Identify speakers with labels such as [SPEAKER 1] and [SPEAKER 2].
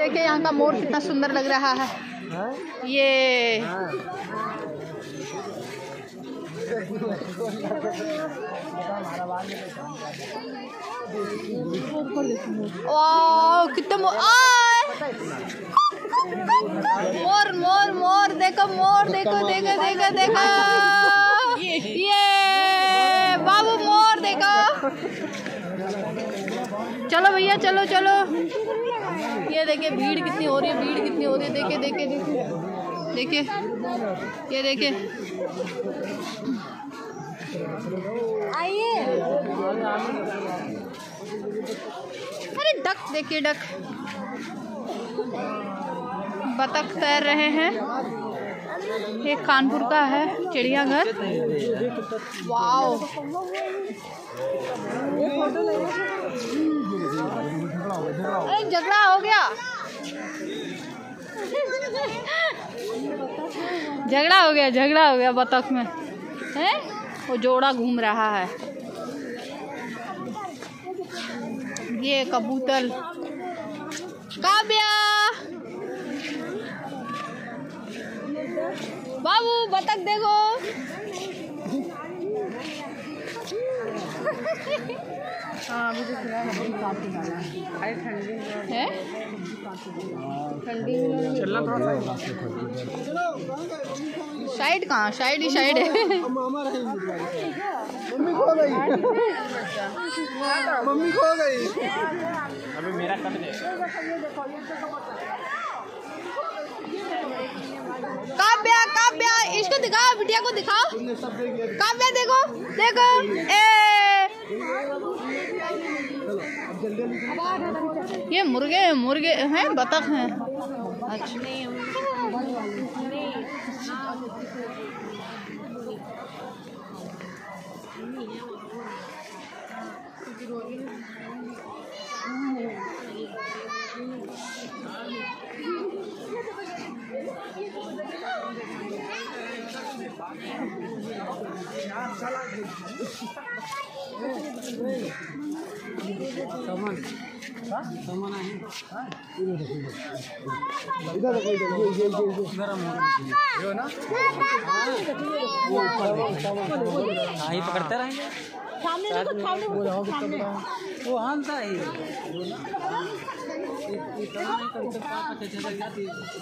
[SPEAKER 1] देखिए यहाँ का मोर कितना सुंदर लग रहा है। ये वाह कितना मोर मोर मोर देखो, मोर देखो देखो देखो देखो, ये बाबू मोर देखो। चलो भैया चलो चलो। ये देखिए भीड़ कितनी हो रही है, भीड़ कितनी हो रही है। देखिए देखिए देखिए देखिए, ये देखिए आइए। अरे डक देखिए, डक बतख तैर रहे हैं। ये कानपुर का है चिड़ियाघर। वाओ अरे झगड़ा हो गया, झगड़ा हो गया, झगड़ा हो गया बतख में है। वो जोड़ा घूम रहा है। ये कबूतर। काव्या बाबू बतख देखो। हाँ अभी तो है ठंडी साइड कहाँ, साइड ही साइड है।
[SPEAKER 2] मम्मी खो गई।
[SPEAKER 3] अभी मेरा कट गया।
[SPEAKER 1] काव्या काव्या इसको दिखाओ, बिटिया को दिखाओ। काव्या देखो देखो, ये मुर्गे मुर्गे हैं, बतख हैं। अच्छा
[SPEAKER 2] सामान है।
[SPEAKER 3] ही पकड़ते रहेंगे वो हानता ही